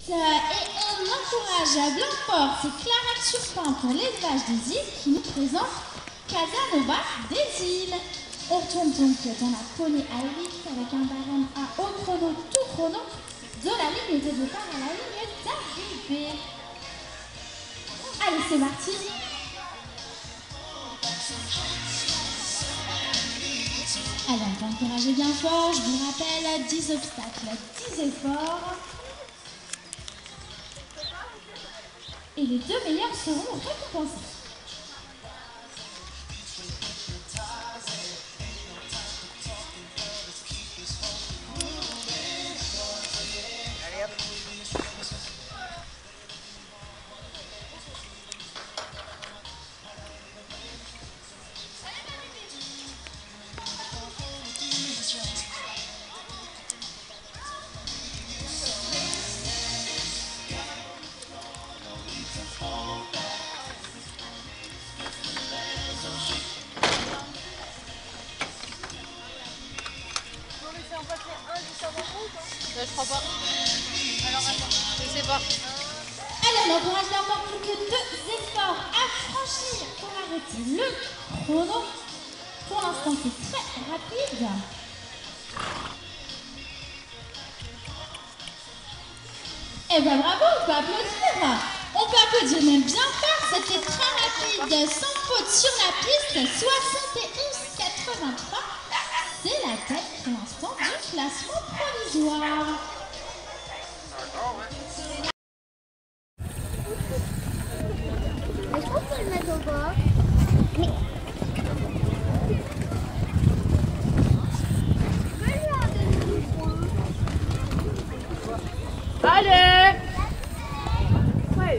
Et on encourage Blanc-Port, c'est Clara Turpin pour l'élevage des îles qui nous présente Casanova des îles. On tourne donc dans la poney à 8 avec un barème à haut chrono, tout chrono, de la ligne de départ à la ligne d'arrivée. Allez, c'est parti. Alors, on va encourager bien fort, je vous rappelle, 10 obstacles, 10 efforts. Et les 2 meilleurs seront récompensés. Je crois pas. Alors attends, je sais pas. Allez, on encourage encore plus que 2 efforts à franchir pour arrêter le chrono. Pour l'instant, c'est très rapide. Eh ben bravo, on peut applaudir. On peut applaudir même bien fort. C'était très rapide, sans faute sur la piste. 71,83. C'est la tête pour l'instant du classement provisoire. Est-ce qu'on peut le mettre au bord? Mais... Allez! Ouais.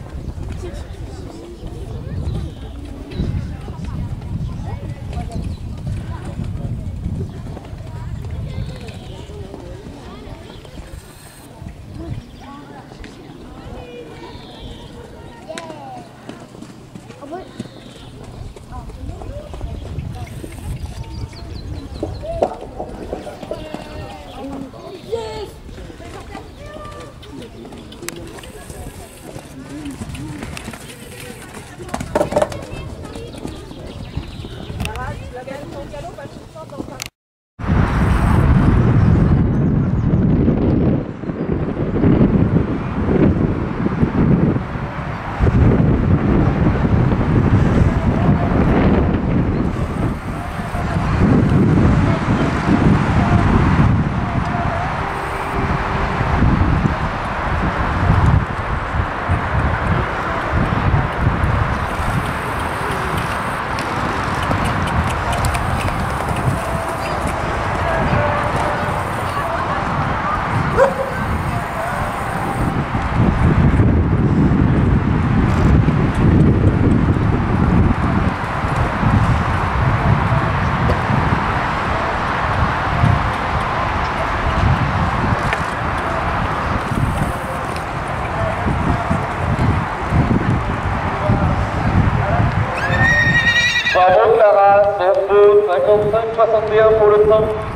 Bravo Clara, 55-61 pour le temps.